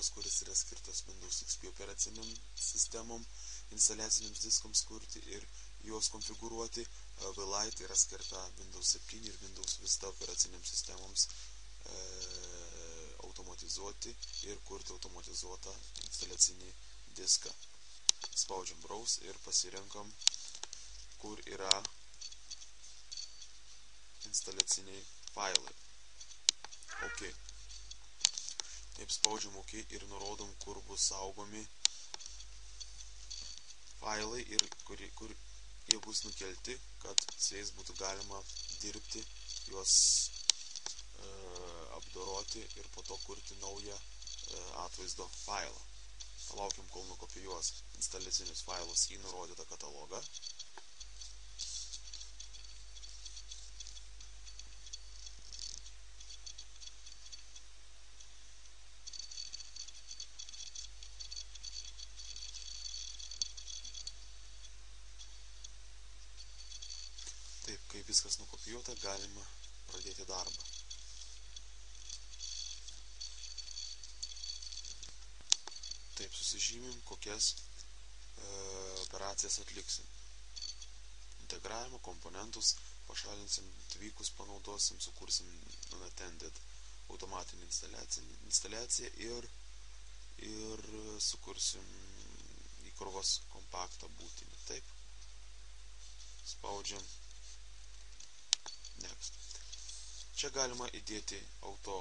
katalogas, kuris yra skirtas Windows XP operaciniam sistemom, instaliaciniams diskams kurti ir juos konfigūruoti. VLite yra skirta Windows 7 ir Windows Vista operaciniams sistemoms automatizuoti ir kurti automatizuotą instaliacinį diską. Spaudžiam Browse ir pasirenkam, kur yra instaliaciniai failai. OK. Taip spaudžiam OK ir nurodom, kur bus saugomi failai ir kur jie bus nukelti, kad su jais būtų galima dirbti, juos apdoroti ir po to kurti naują atvaizdo failą. Palaukim, kol nukopijuos instaliacinius failus į nurodytą katalogą. Taip, kai viskas nukopijuota, galima pradėti darbą. Taip, susižymim, kokias operacijas atliksim. Integravimą, komponentus, pašalinsim atvykus, panaudosim, sukursim unattended automatinį instaliaciją ir sukursim įkrovos kompaktą būtinį. Taip, spaudžiam Next. Čia galima įdėti auto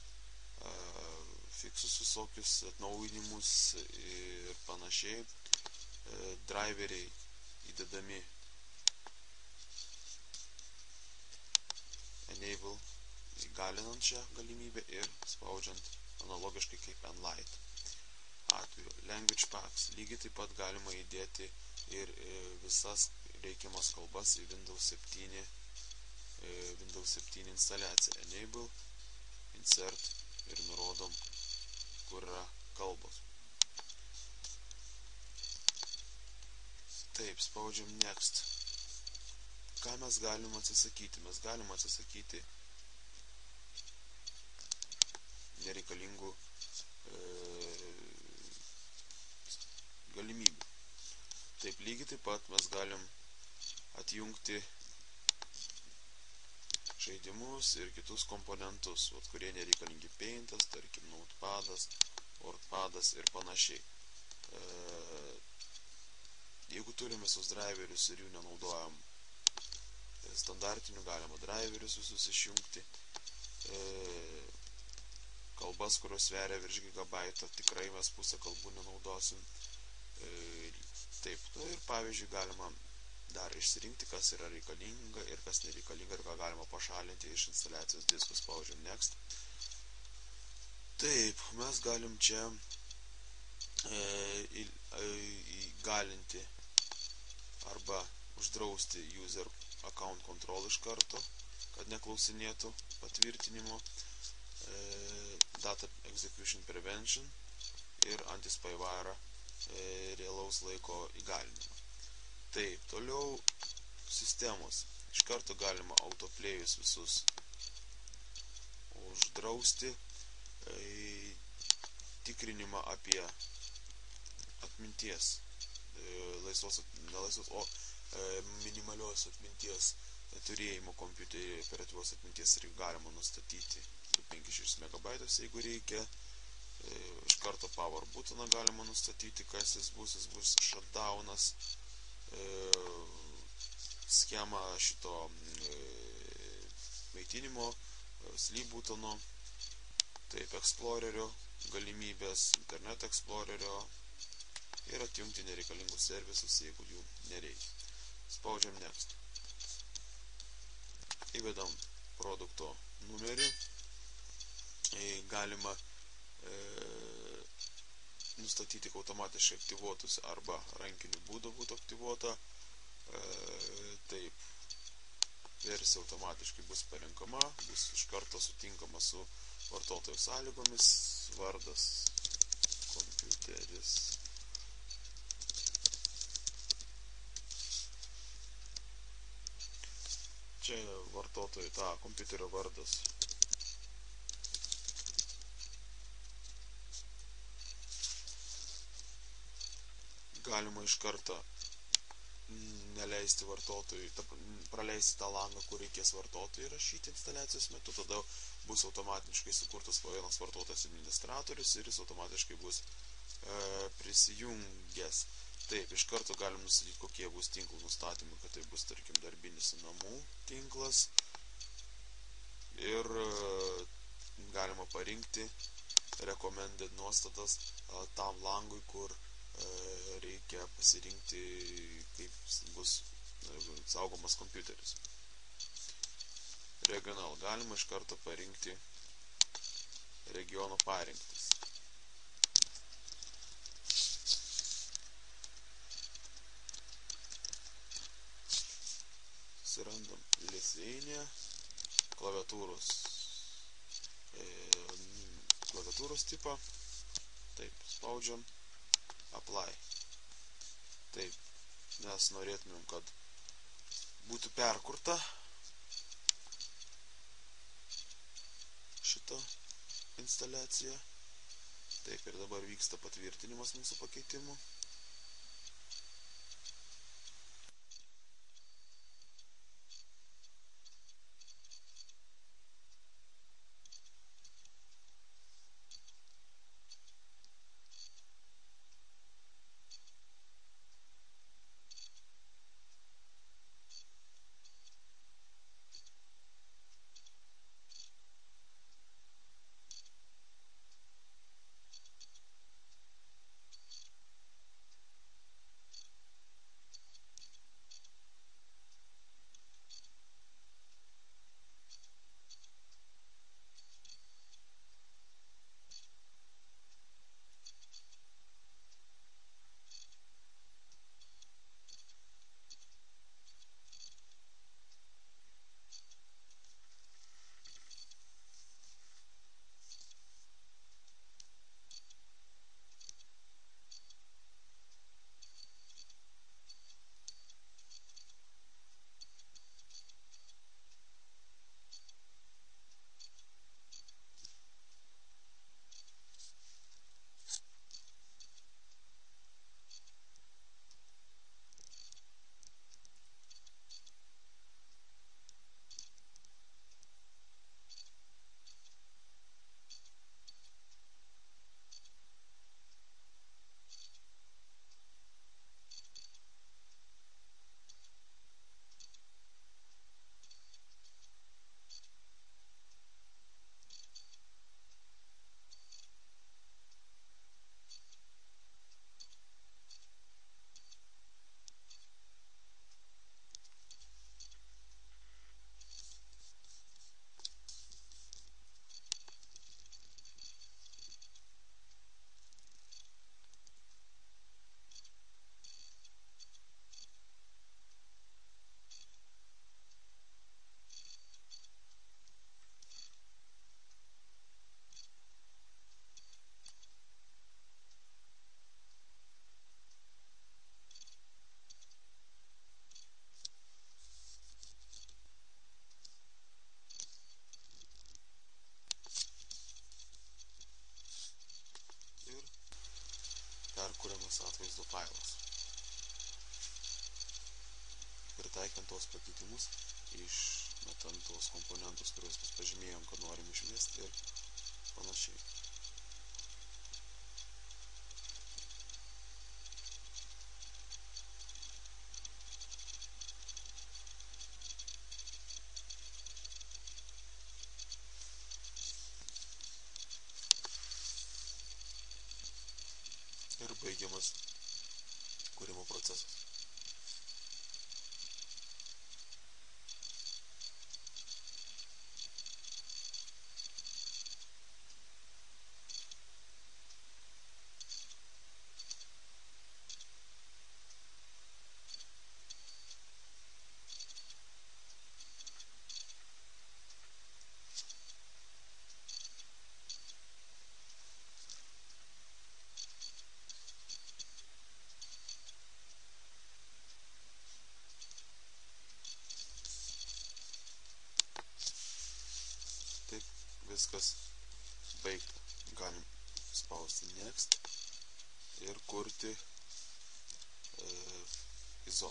fiksus visokius atnaujinimus ir panašiai. Driveriai įdedami Enable įgalinant šią galimybę ir spaudžiant analogiškai kaip Enlight atveju. Language Packs. Lygiai taip pat galima įdėti ir visas reikiamas kalbas į Windows 7 instaliaciją. Enable, Insert ir nurodom, kur yra kalbos. Taip, spaudžiam Next. Ką mes galim atsisakyti? Mes galim atsisakyti nereikalingų galimybių. Taip, lygiai taip pat mes galim atjungti žaidimus ir kitus komponentus, kurie nereikalingi, Paintas, tarkim, Notepadas, WordPadas ir panašiai. Jeigu turim visus driverius ir jų nenaudojam standartinių, galima driverius visus išjungti. Kalbas, kurios sveria virš gigabaito, tikrai mes pusę kalbų nenaudosim. Taip, ir pavyzdžiui, galima dar išsirinkti, kas yra reikalinga ir kas nereikalinga ir ką galima pašalinti iš instaliacijos diskų. Spaudžiam Next. Taip, mes galim čia įgalinti arba uždrausti user account control iš karto, kad neklausinėtų patvirtinimo, data execution prevention ir anti-spyware realaus laiko įgalinimą. Taip, toliau sistemos. Iš karto galima autoplayus visus uždrausti, tikrinimą apie atminties, minimalios atminties turėjimo kompiuterį, operatyvos atminties ir galima nustatyti 5-6 MB, jeigu reikia. Iš karto power buttoną galima nustatyti, kas jis bus shutdownas. Schemą šito maitinimo, sleep buttono, taip, Explorerio galimybės, Internet Explorerio ir atjungti nereikalingus servisus, jeigu jų nereikia. Spaudžiam Next. Įvedam produkto numerį. Galima nustatyti, kad automatiškai aktyvuotųsi arba rankiniu būdu būtų aktyvuota. Taip, versija automatiškai bus parenkama, bus iš karto sutinkama su vartotojo sąlygomis, vardas, kompiuteris. Čia vartotojo kompiuterio vardas. galima iš karto neleisti vartotojui, praleisti tą langą, kur reikės vartotojui rašyti instaliacijos metu, tada bus automatiškai sukurtas vienas vartotojas administratorius ir jis automatiškai bus prisijungęs. Taip, iš karto galim nustatyti, kokie bus tinklų nustatymai, kad tai bus, tarkim, darbinis namų tinklas ir galima parinkti recommended nuostatas tam langui, kur reikia pasirinkti, kaip bus saugomas kompiuteris. Regional galima iš karto parinkti regiono parinktis. Surandam Lithuania, klaviatūros tipą, taip, spaudžiam, apply. Taip, mes norėtumėm, kad būtų perkurta šita instaliacija. Taip, ir dabar vyksta patvirtinimas mūsų pakeitimų. Perkuriamas atvaizdo failas. Pritaikant tos pakeitimus, išmetant tos komponentus, kuriuos mes pažymėjom, kad norim išmesti ir panašiai. Ir baigiamas kūrimo procesas. Taip, viskas baigta. Galim spausti next ir kurti ISO.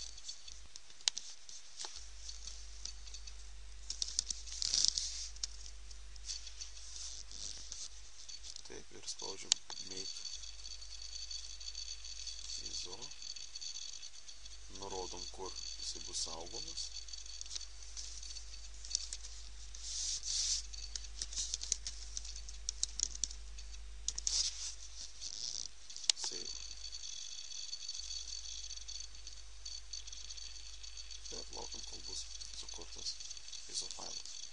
Taip, ir spaudžiam make ISO. Nurodom, kur jisai bus saugomas. Save. Ir laukiam, kol bus sukurtas ISO failas.